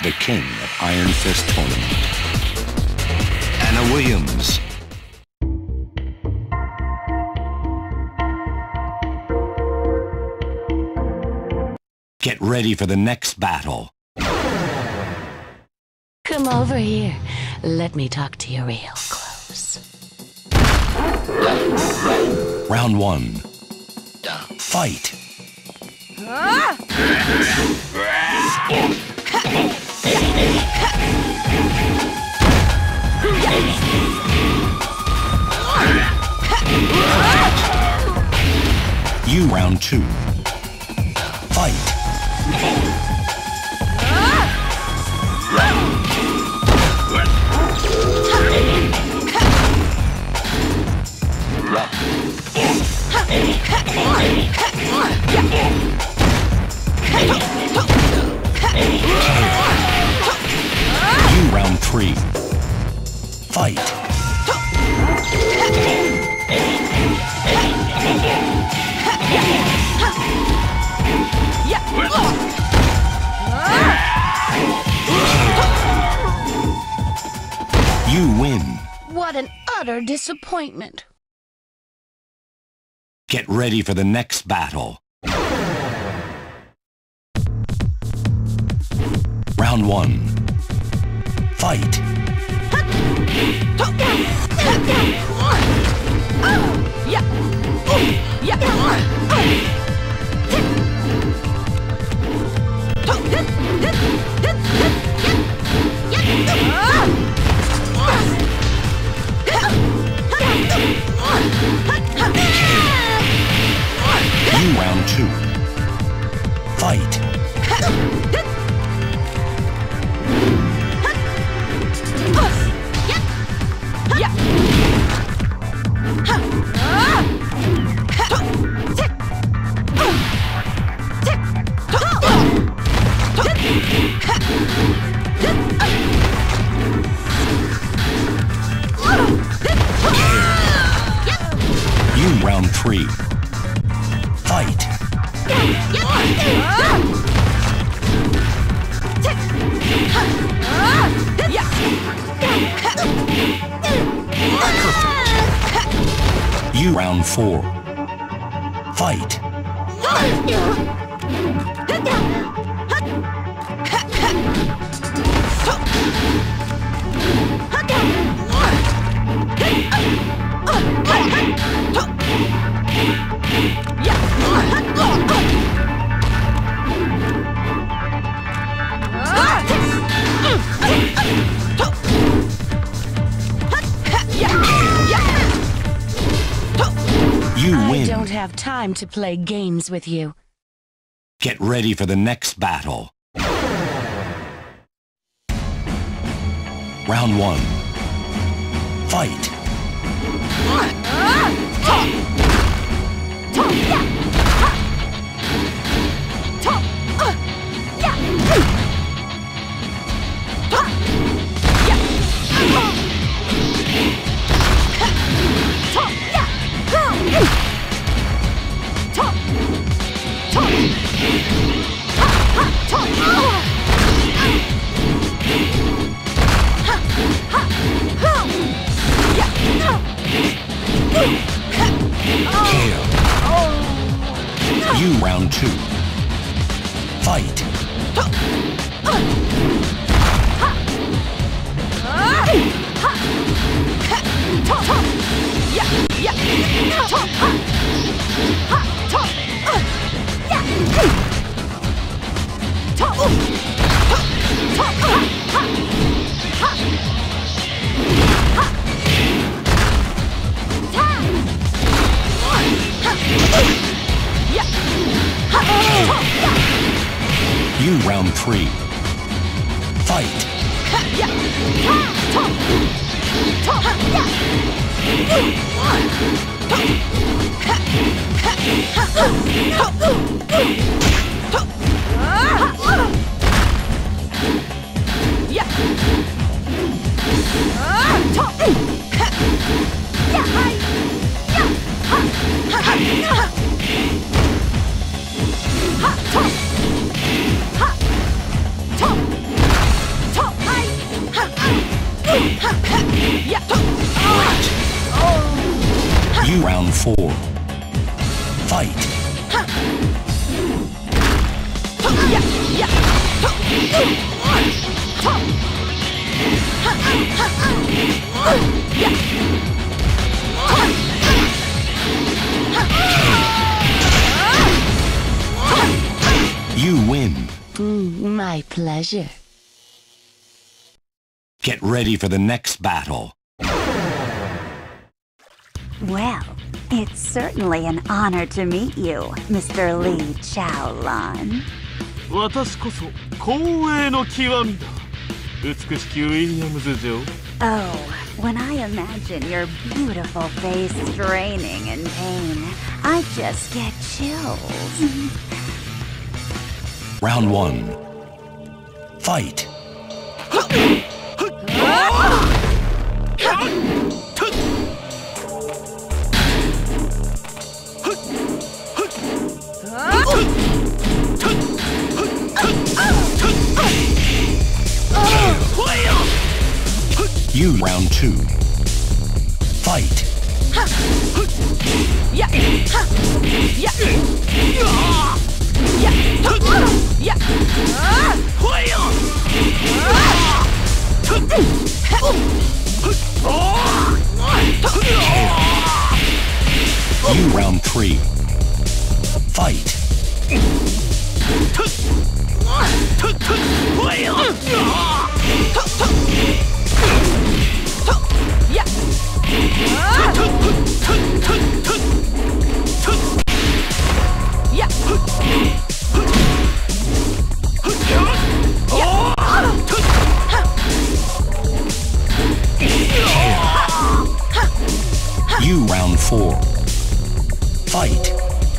the king of Iron Fist Tournament. Anna Williams. Get ready for the next battle. Come over here. Let me talk to you real close. Round 1. Fight. You round 2. Fight. You round 3. Fight. You win. What an utter disappointment. Get ready for the next battle. Round 1. Fight. You round 2. Fight. You round 3. Fight. Perfect. You round 4. Fight. You win. I don't have time to play games with you. Get ready for the next battle. Round 1. Fight. You round 2. Fight. You round 3. Fight. You win. My pleasure. Get ready for the next battle. Well, it's certainly an honor to meet you, Mr. Li Chaolan. 私こそ光栄の極みだ。美しきウィリアムズ女王。 Oh, when I imagine your beautiful face straining in pain, I just get chills. Round 1. Fight. You round 2. Fight. You round 3. Fight. You round 4. Fight.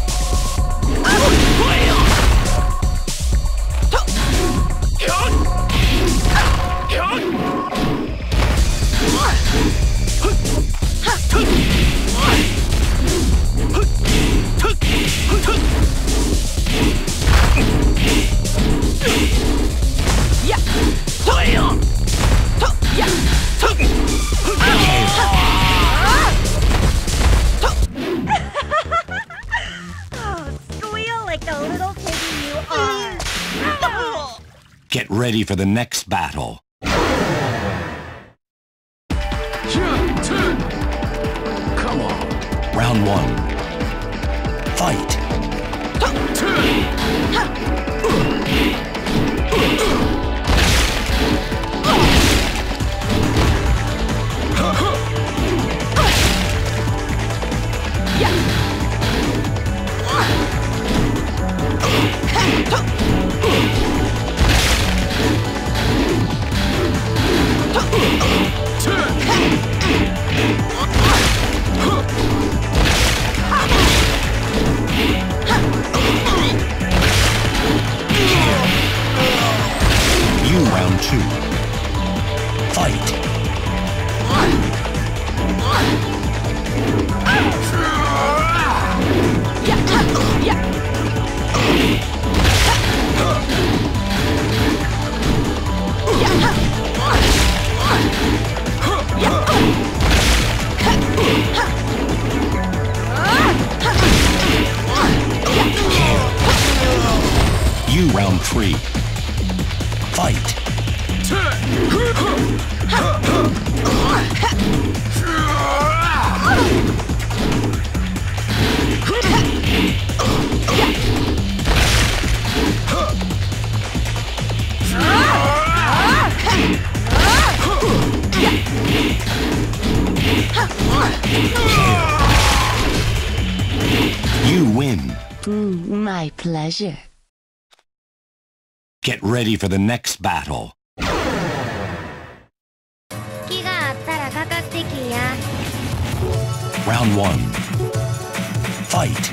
Get ready for the next battle. Come on. Round 1. Fight. You round 2. Fight. You round 3. Fight. You win. My pleasure. Get ready for the next battle. 気があったらかかってきや。 Round 1. Fight.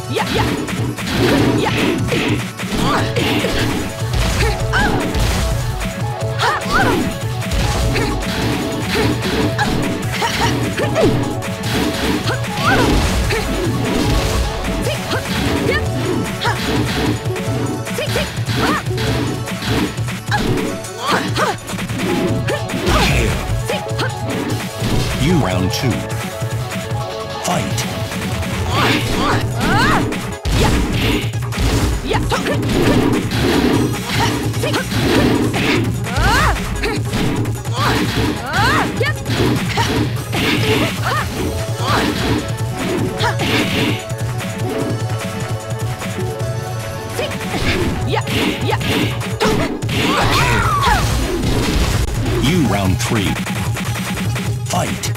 You round 2. Fight. You round 3. Fight.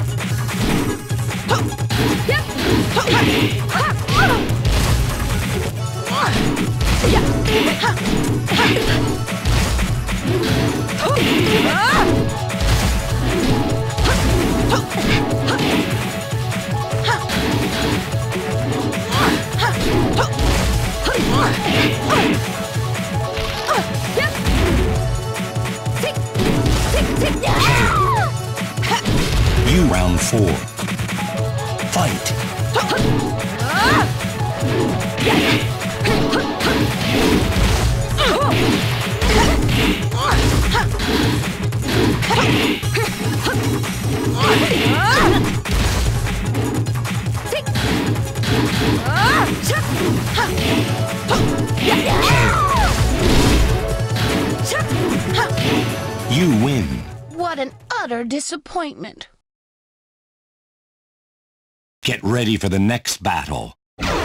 You round 4. Fight. You win. What an utter disappointment. Get ready for the next battle.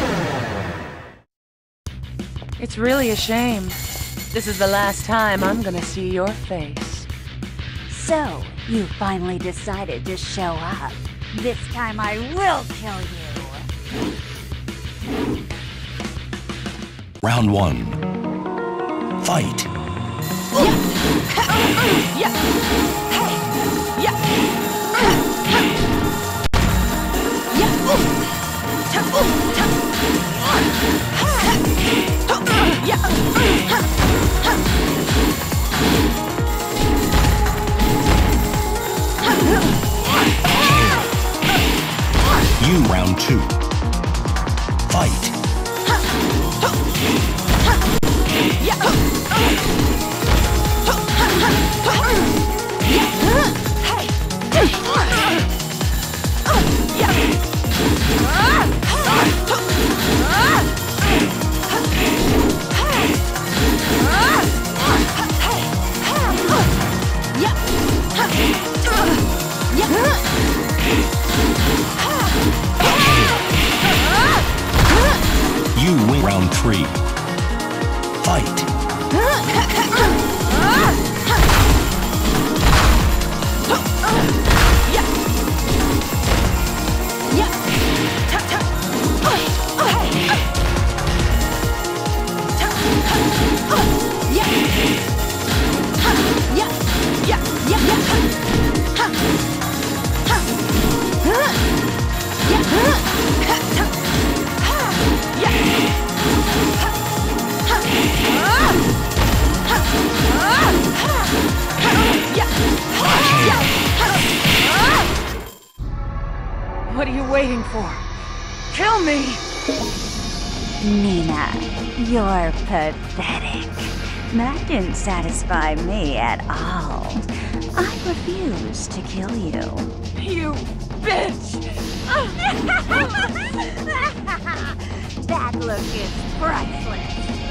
It's really a shame. This is the last time I'm gonna see your face. So, you finally decided to show up. This time I will kill you. Round 1. Fight. You round 2. Fight. You win round 3. Fight. What are you waiting for? Kill me! Nina, you're pathetic. That didn't satisfy me at all. I refuse to kill you. You bitch! That look is priceless.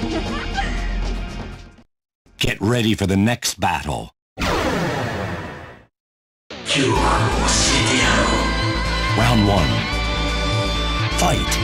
Get ready for the next battle. Round 1. Fight.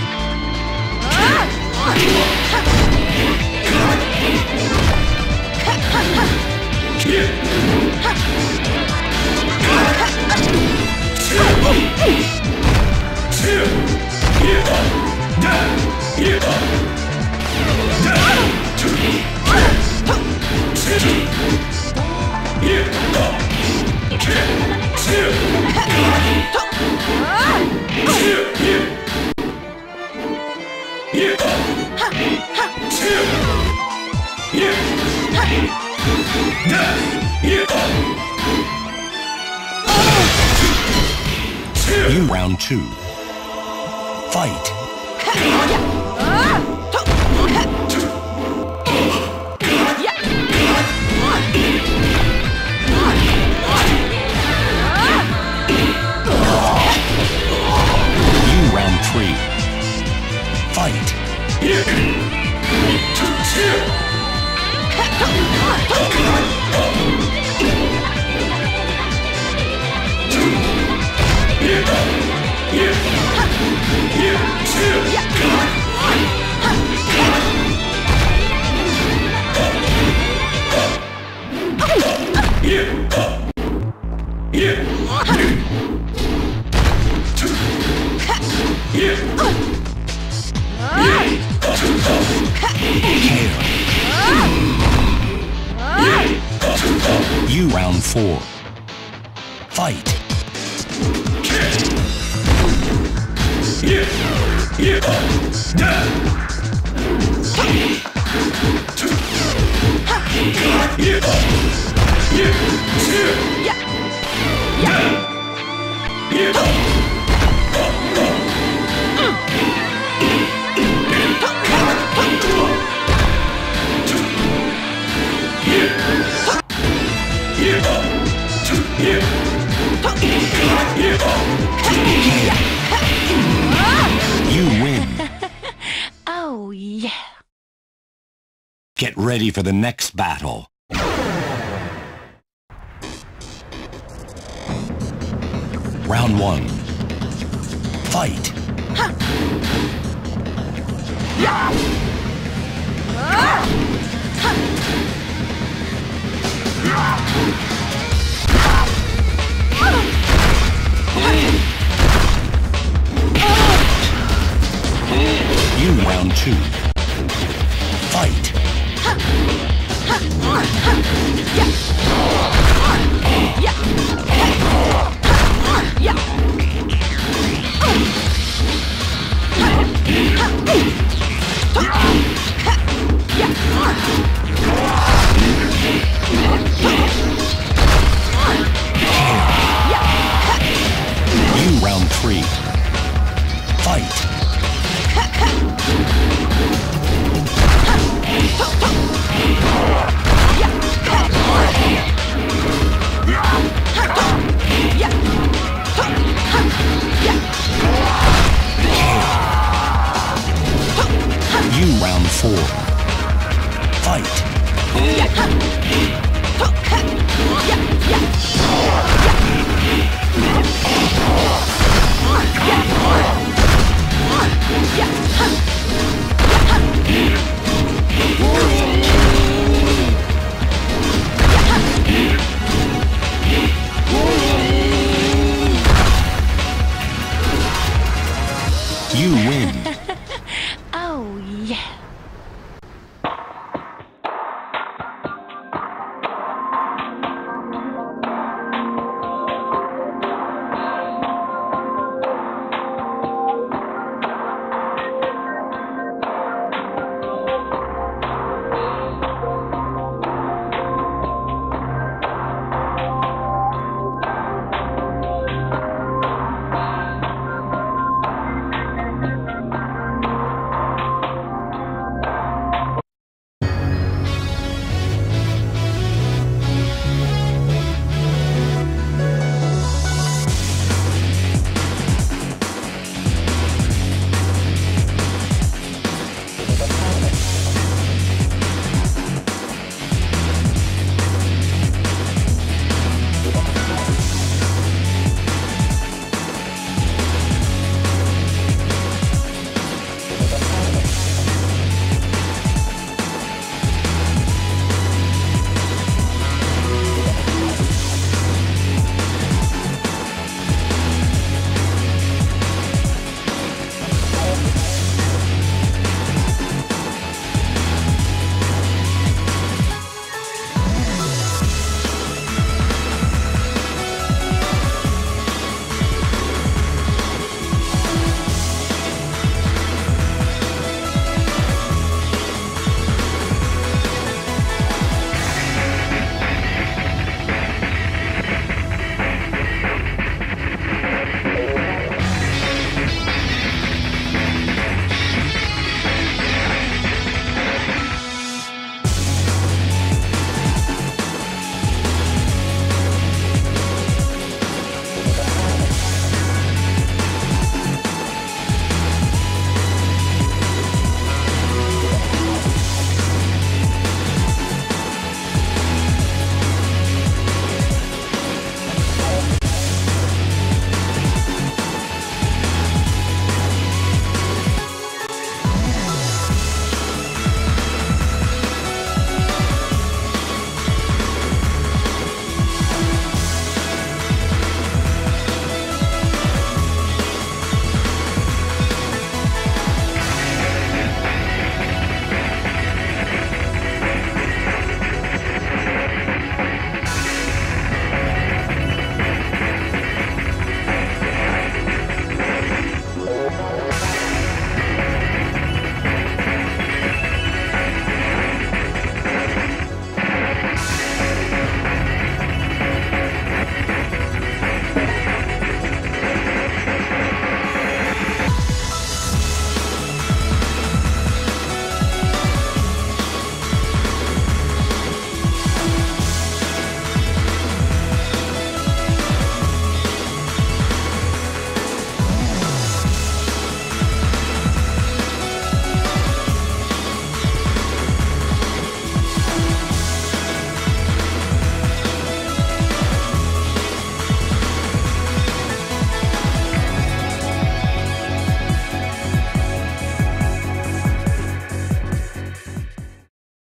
You round 2. Fight. You round 3. Fight. You round 4. Fight. You win. Oh, yeah. Get ready for the next battle. Round 1. Fight. You round 2. Fight. You round 3. Fight. You round 4. Fight. You win. Oh, yeah.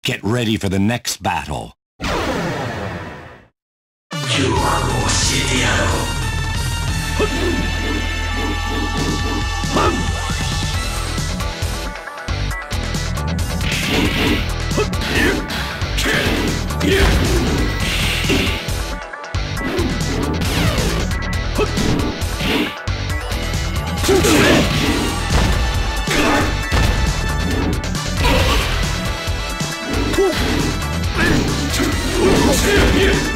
Get ready for the next battle. Yeah.